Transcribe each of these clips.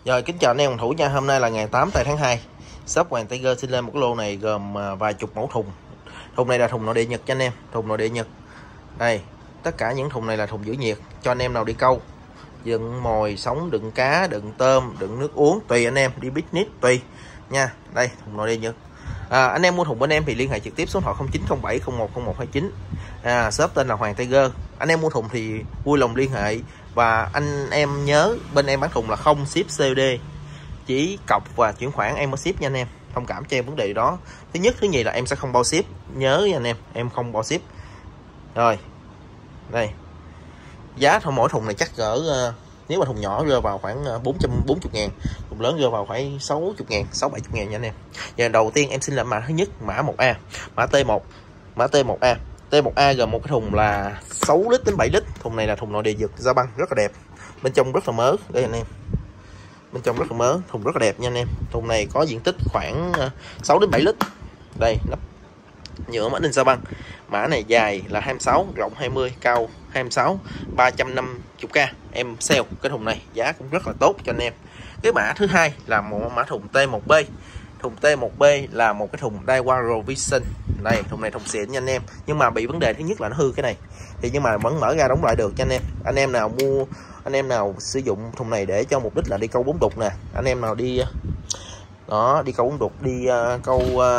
Rồi, kính chào anh em phòng thủ nha. Hôm nay là ngày 8 tháng 2. Shop Hoàng Tiger xin lên một cái lô này gồm vài chục mẫu thùng. Thùng này là thùng nội địa Nhật cho anh em, thùng nội địa Nhật. Đây, tất cả những thùng này là thùng giữ nhiệt cho anh em nào đi câu, đựng mồi, sống, đựng cá, đựng tôm, đựng nước uống, tùy anh em, đi picnic tùy nha. Đây, thùng nội địa Nhật. Anh em mua thùng bên em thì liên hệ trực tiếp số điện thoại 0907010129. Shop tên là Hoàng Tiger. Anh em mua thùng thì vui lòng liên hệ, và anh em nhớ bên em bán thùng là không ship COD, chỉ cọc và chuyển khoản em mới ship nha anh em. Thông cảm cho em vấn đề đó. Thứ nhất, thứ nhì là em sẽ không bao ship, nhớ nha anh em không bao ship. Rồi đây, giá thôi mỗi thùng này chắc cỡ nếu mà thùng nhỏ rơi vào khoảng 440.000, thùng lớn rơi vào khoảng 60.000, 670.000 nha anh em. Giờ đầu tiên em xin làm mã thứ nhất, mã 1A, mã T1, mã T1A. T1A gồm một cái thùng là 6 lít đến 7 lít. Thùng này là thùng nội địa Nhật da băng, rất là đẹp, bên trong rất là mớ đây anh em, bên trong rất là mớ, thùng rất là đẹp nha anh em. Thùng này có diện tích khoảng 6 đến 7 lít. Đây, nắp nhựa mã da băng. Mã này dài là 26, rộng 20, cao 26, 350k. Em sale cái thùng này giá cũng rất là tốt cho anh em. Cái mã thứ hai là một mã thùng T1B. Thùng T1B là một cái thùng Daiwa Rovision. Đây, thùng này thùng xịn nha anh em, nhưng mà bị vấn đề thứ nhất là nó hư cái này. Thì nhưng mà vẫn mở ra đóng lại được cho anh em. Anh em nào mua, anh em nào sử dụng thùng này để cho mục đích là đi câu bún đục nè, anh em nào đi đó, đi câu bún đục, đi câu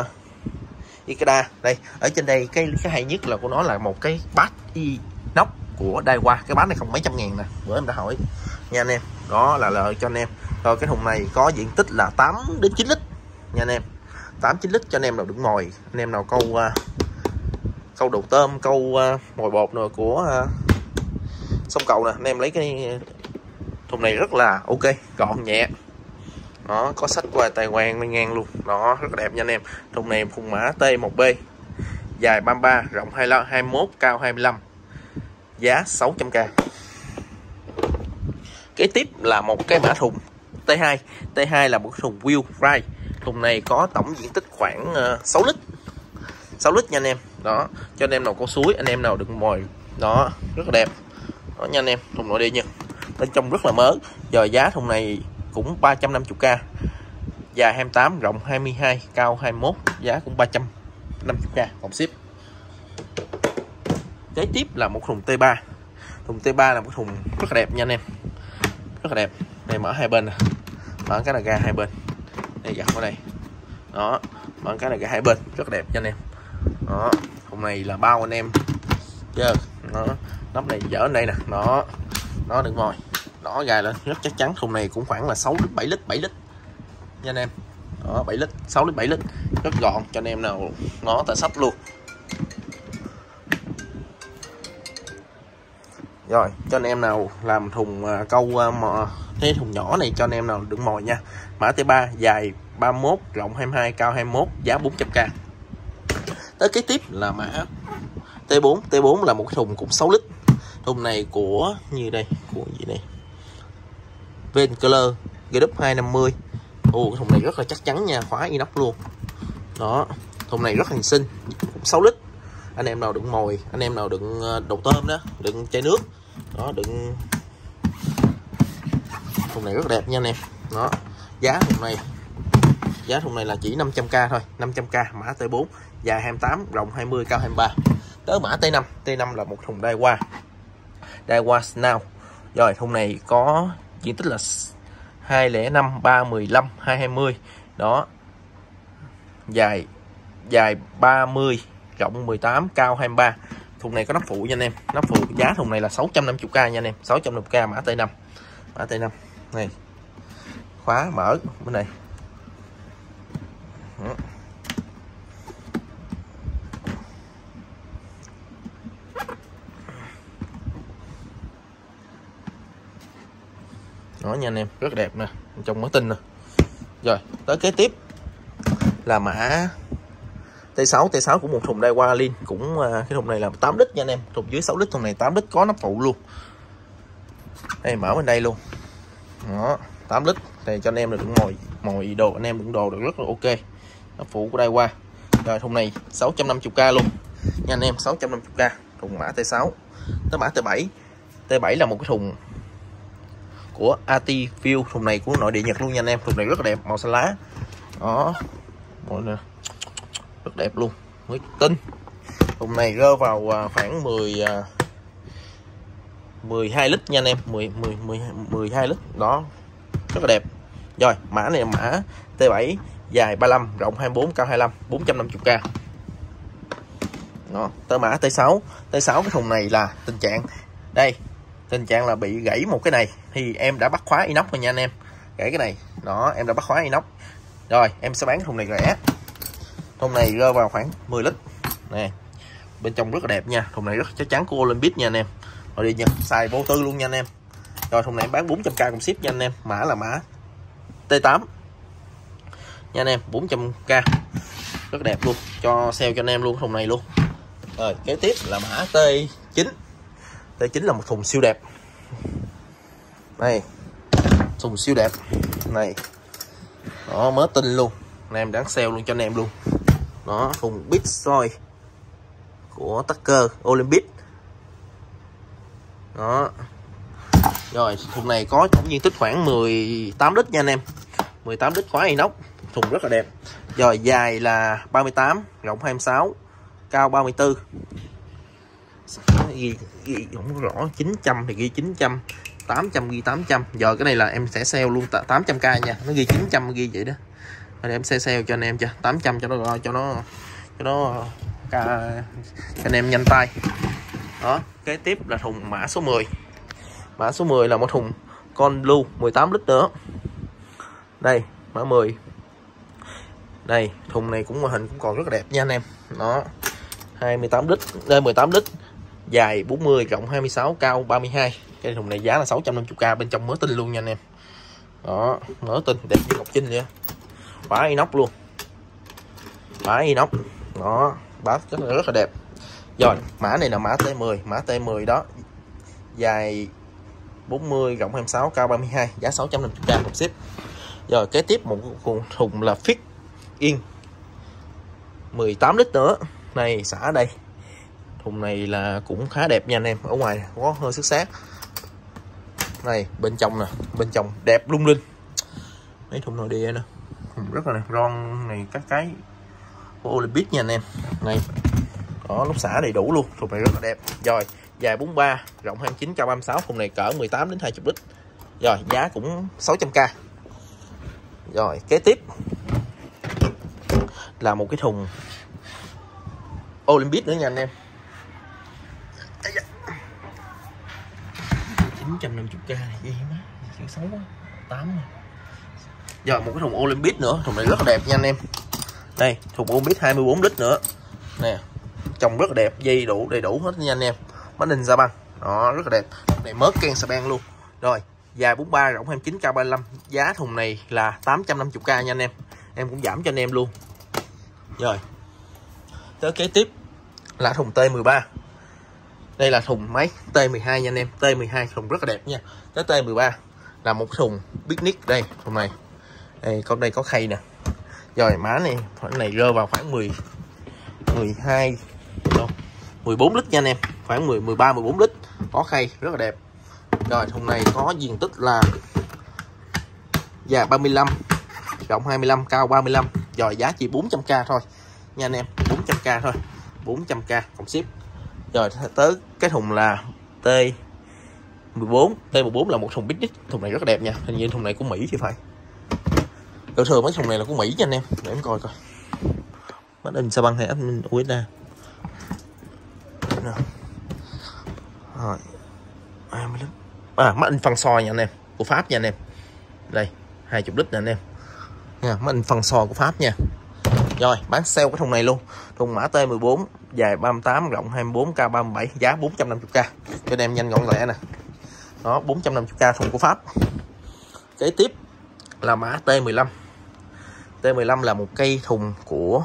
Ikeda. Đây, ở trên đây cái hay nhất là của nó là một cái bát inox của Daiwa. Cái bát này không mấy trăm ngàn nè, bữa em đã hỏi nha anh em. Đó là lợi cho anh em. Rồi cái thùng này có diện tích là 8 đến 9 lít nha anh em, 8-9 lít cho anh em nào đựng mồi, anh em nào câu đồ tôm, câu mồi bột rồi của sông Cầu nè, anh em lấy cái thùng này rất là ok, gọn nhẹ. Đó, có sách qua tài quan lên ngang luôn. Đó, rất là đẹp nha anh em. Thùng này thùng mã T1B, dài 33, rộng 21, cao 25, giá 600k. Kế tiếp là một cái mã thùng T2. T2 là một cái thùng wheel fry. Thùng này có tổng diện tích khoảng 6 lít, 6 lít nha anh em. Đó, cho anh em nào có suối, anh em nào đựng mồi. Đó, rất là đẹp. Đó nha anh em, thùng nội địa nha. Bên trong rất là mớ. Giờ giá thùng này cũng 350k. Dài 28, rộng 22, cao 21, giá cũng 350k, cộng ship. Kế tiếp là một thùng T3. Thùng T3 là một thùng rất là đẹp nha anh em, rất là đẹp. Đây, mở hai bên nè, mở cái là ga hai bên. Đây, gặt ở đây. Đó, mở cái là ga hai bên, rất là đẹp nha anh em. Đó, thùng này là bao anh em chưa. Đó, nắp này dở ở đây nè. Đó, nó đừng ngồi. Đó, gài lên rất chắc chắn. Thùng này cũng khoảng là 6 đến 7 lít, 7 lít nha anh em. Đó, 7 lít, 6 đến 7 lít, rất gọn cho anh em nào nó tại sách luôn. Rồi, cho anh em nào làm thùng câu thế thùng nhỏ này cho anh em nào đựng mồi nha. Mã T3, dài 31, rộng 22, cao 21, giá 400k. Tới kế tiếp là mã T4. T4 là một cái thùng cũng 6 lít. Thùng này của như đây, của gì đây, Vencler GW 250. Cái thùng này rất là chắc chắn nha, khóa inox luôn. Đó, thùng này rất là xinh, cũng 6 lít. Anh em nào đựng mồi, anh em nào đựng đồ tôm đó, đựng chai nước. Đó, đựng. Thùng này rất đẹp nha anh em. Đó, giá thùng này là chỉ 500k thôi, 500k. Mã T4, dài 28, rộng 20, cao 23. Tới mã T5. T5 là một thùng Daiwa Snow. Rồi, thùng này có diện tích là 205, 315, 220. Đó, dài 30, rộng 18, cao 23. Thùng này có nắp phụ nha anh em. Nắp phụ, giá thùng này là 650k nha anh em, 650k. Mã T5. Mã T5 này, khóa mở bên này. Đó nha anh em, rất đẹp nè, trong mới tinh nè. Rồi, tới kế tiếp là mã T6. T6 cũng một thùng Daiwa Lin, cũng cái thùng này là 8 lít nha anh em, thùng dưới 6 lít, thùng này 8 lít, có nắp phụ luôn. Đây, mở bên đây luôn. Đó, 8 lít. Đây cho anh em đừng mồi đồ, anh em đựng đồ được rất là ok. Nắp phụ của Daiwa. Rồi, thùng này 650k luôn nha anh em, 650k. Thùng mã T6. Tới mã T7. T7 là một cái thùng của Artifil. Thùng này của nội địa Nhật luôn nha anh em. Thùng này rất là đẹp, màu xanh lá đó, rất đẹp luôn, mới tinh. Thùng này rơi vào khoảng 12 lít nha anh em, 12 lít đó, rất là đẹp. Rồi mã này là mã T7, dài 35, rộng 24, cao 25, 450k. Đó, tới mã T6. T6 cái thùng này là tình trạng đây, tình trạng là bị gãy một cái này, thì em đã bắt khóa inox rồi nha anh em. Gãy cái này đó, em đã bắt khóa inox rồi, em sẽ bán cái thùng này rẻ. Thùng này rơi vào khoảng 10 lít nè, bên trong rất là đẹp nha. Thùng này rất chắc chắn của Olympic nha anh em, rồi đi Nhật xài vô tư luôn nha anh em. Rồi thùng này em bán 400k cùng ship nha anh em. Mã là mã T8 nha anh em, 400k, rất đẹp luôn, cho sale cho anh em luôn thùng này luôn. Rồi kế tiếp là mã T9. T9 là một thùng siêu đẹp đây, thùng siêu đẹp này đó, mới tinh luôn anh em, đáng sale luôn cho anh em luôn đó. Thùng Big Soy của Tucker Olympic đó. Rồi thùng này có tổng diện tích khoảng 18 lít nha anh em, 18 lít khóa inox, thùng rất là đẹp. Rồi dài là 38, rộng 26, cao 34. Ghi không rõ 900 thì ghi 900, 800 ghi 800. Giờ cái này là em sẽ sale luôn 800k nha, nó ghi 900 ghi vậy đó. Rồi em sẽ sale cho anh em cho 800 cho nó cho anh em nhanh tay. Đó, kế tiếp là thùng mã số 10. Mã số 10 là một thùng con blue 18 lít nữa. Đây, mã 10. Đây, thùng này cũng màn hình cũng còn rất là đẹp nha anh em. Đó. 28 lít, đây 18 lít, dài 40, rộng 26, cao 32. Cái thùng này giá là 650k, bên trong mới tinh luôn nha anh em. Đó, mới tinh đẹp như ngọc trinh vậy. Bả inox luôn. Bả inox. Đó, bả rất là đẹp. Rồi, mã này là mã T10, mã T10 đó. Dài 40, rộng 26, cao 32, giá 650k một ship. Rồi kế tiếp một thùng là Fit In 18 lít nữa. Này xả ở đây. Thùng này là cũng khá đẹp nha anh em, ở ngoài có hơi xước xác. Này bên trong nè, bên trong đẹp lung linh. Mấy thùng nội địa nè, rất là đẹp. Ron này các cái của Olympic nha anh em. Này đó, lúc xả đầy đủ luôn, thùng này rất là đẹp. Rồi dài 43, rộng 29, cao 36, thùng này cỡ 18 đến 20 lít. Rồi giá cũng 600k. Rồi kế tiếp là một cái thùng Olympic nữa nha anh em. 950k này gì má, chữ xấu quá. 8 này. Rồi một cái thùng Olympic nữa, thùng này rất là đẹp nha anh em. Đây, thùng Olympic 24 lít nữa. Nè, trông rất là đẹp, dây đủ đầy đủ hết nha anh em. Made in Japan. Đó, rất là đẹp. Thùng này mới ken Japan luôn. Rồi, dài 43, rộng 29, cao 35. Giá thùng này là 850k nha anh em. Em cũng giảm cho anh em luôn. Rồi. Tới kế tiếp là thùng T13. Đây là thùng máy T12 nha anh em. T12 thùng rất là đẹp nha. Tới T13 là một thùng picnic. Đây, thùng này. Đây, con đây có khay nè. Rồi mã này, khoảng này rơi vào khoảng 12 đâu, 14 lít nha anh em. Khoảng 13 14 lít. Có khay rất là đẹp. Rồi thùng này có diện tích là dài 35, rộng 25, cao 35. Rồi giá chỉ 400k thôi nha anh em, 400k thôi, 400k cộng ship. Rồi tới cái thùng là T14. T14 là một thùng picnic. Thùng này rất là đẹp nha, hình như thùng này của Mỹ thì phải. Thường mấy thùng này là của Mỹ nha anh em. Để em coi coi. Made in Japan hay in USA. Rồi. Made in phân soi nha anh em, của Pháp nha anh em. Đây, 20 lít nè anh em. Nha, made in phân soi của Pháp nha. Rồi, bán sale cái thùng này luôn. Thùng mã T14, dài 38, rộng 24, cao 37, giá 450k. Cho anh em nhanh gọn lẹ nè. Đó, 450k thùng của Pháp. Kế tiếp là mã T15. T15 là một cây thùng của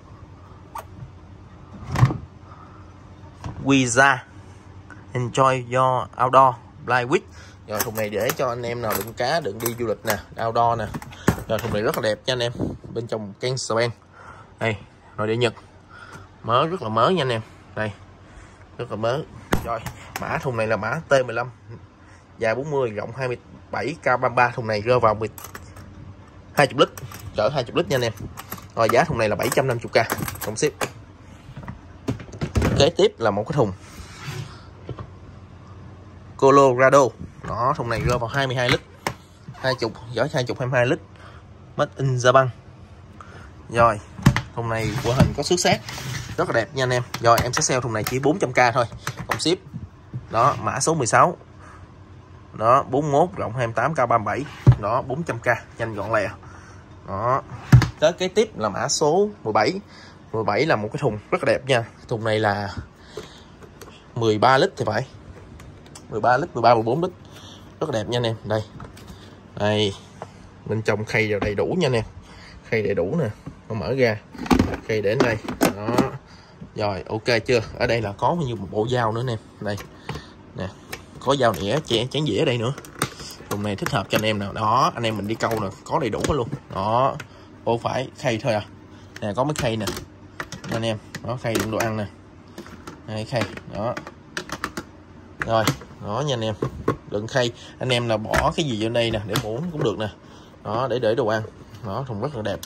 Wiza. Enjoy your outdoor fly with. Rồi thùng này để cho anh em nào đựng cá, đựng đi du lịch nè, outdoor nè. Rồi thùng này rất là đẹp nha anh em. Bên trong ken Japan. Đây, rồi để Nhật. Mới, rất là mới nha anh em. Đây, rất là mới. Rồi, mã thùng này là mã T15. Dài 40, rộng 7K33, thùng này rơi vào 20 lít, cỡ 20 lít nha anh em. Rồi giá thùng này là 750k cộng ship. Kế tiếp là một cái thùng Colorado. Đó, thùng này rơi vào 22 lít. 20, giỏ 22 lít. Made in Japan. Rồi, thùng này của hình có xước sát rất là đẹp nha anh em. Rồi em sẽ sale thùng này chỉ 400k thôi, cộng ship. Đó, mã số 16. Đó, 41 rộng 28K37. Đó, 400k, nhanh gọn lẹ. Đó. Tới kế tiếp là mã số 17. 17 là một cái thùng rất là đẹp nha. Thùng này là 13 lít thì phải. 13 lít, 13 14 lít. Rất là đẹp nha anh em. Đây. Đây. Bên trong khay đều đầy đủ nha anh em. Khay đầy đủ nè, con mở ra. Khay để đến đây. Đó. Rồi, ok chưa? Ở đây là có như một bộ dao nữa anh em. Đây. Nè, có dao nĩa, chén dĩa ở đây nữa. Thùng này thích hợp cho anh em nào. Đó, anh em mình đi câu nè, có đầy đủ hết luôn. Đó. Ô phải khay thôi à. Nè, có mấy khay nè. Anh em, đó khay đựng đồ ăn nè. Đây khay, đó. Rồi, đó nha anh em. Đựng khay, anh em là bỏ cái gì vô đây nè để muỗng cũng được nè. Đó, để đồ ăn. Đó, thùng rất là đẹp.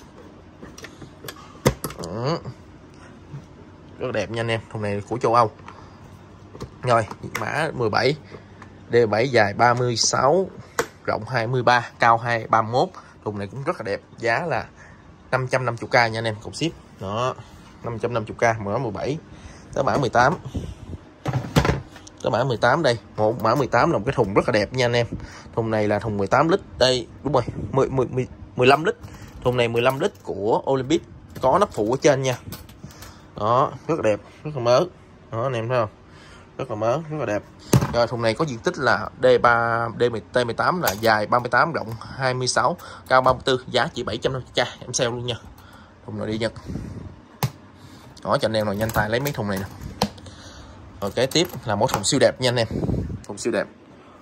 Rất là đẹp nha anh em. Thùng này của châu Âu. Rồi, mã 17. D7 dài 36, rộng 23, cao 31. Thùng này cũng rất là đẹp. Giá là 550k nha anh em, cộng ship. Đó, 550k, mã 17. Tới mã 18. Tới mã 18 đây. Một mã 18 là một cái thùng rất là đẹp nha anh em. Thùng này là thùng 18 lít. Đây, đúng rồi, 15 lít. Thùng này 15 lít của Olympic. Có nắp phụ ở trên nha. Đó, rất là đẹp, rất là mới. Đó anh em thấy không? Rất là mới, rất là đẹp. Rồi thùng này có diện tích là T18 là dài 38, rộng 26, cao 34, giá chỉ 750k, em sale luôn nha. Thùng này đi Nhật. Đó cho anh em nào nhanh tay lấy mấy thùng này nè. Rồi kế tiếp là một thùng siêu đẹp nha anh em. Thùng siêu đẹp.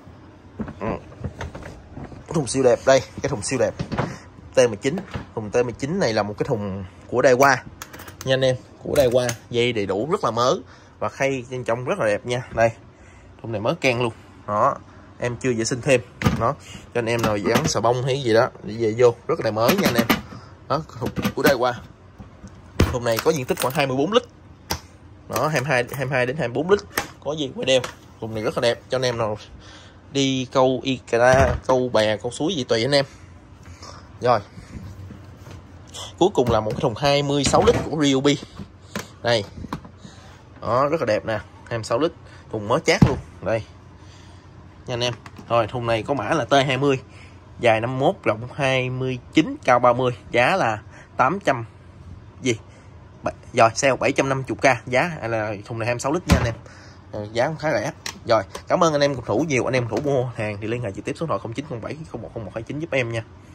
Thùng siêu đẹp đây, cái thùng siêu đẹp. T19. Thùng T19 này là một cái thùng của Daiwa nha anh em, của Daiwa, dây đầy đủ rất là mới và khay bên trong rất là đẹp nha. Đây. Thùng này mới ken luôn. Đó, em chưa vệ sinh thêm. Đó, cho anh em nào dán xà bông hay gì đó để về vô rất là mới nha anh em. Đó, thùng của Daiwa. Thùng này có diện tích khoảng 24 lít. Đó, 22 đến 24 lít. Có gì quay đeo. Thùng này rất là đẹp cho anh em nào đi câu Ikea, câu bè, câu suối gì tùy anh em. Rồi. Cuối cùng là một cái thùng 26 lít của Ryobi. Đây. Đó, rất là đẹp nè, 26 lít. Thùng mới chát luôn. Đây. Nha anh em. Rồi, thùng này có mã là T20. Dài 51, rộng 29, cao 30. Giá là 800 gì? Rồi, sale 750k. Giá là thùng này 26 lít nha anh em. Giá cũng khá rẻ. Rồi, cảm ơn anh em cầu thủ nhiều. Anh em cầu thủ mua hàng thì liên hệ trực tiếp số điện thoại 0907 010129 giúp em nha.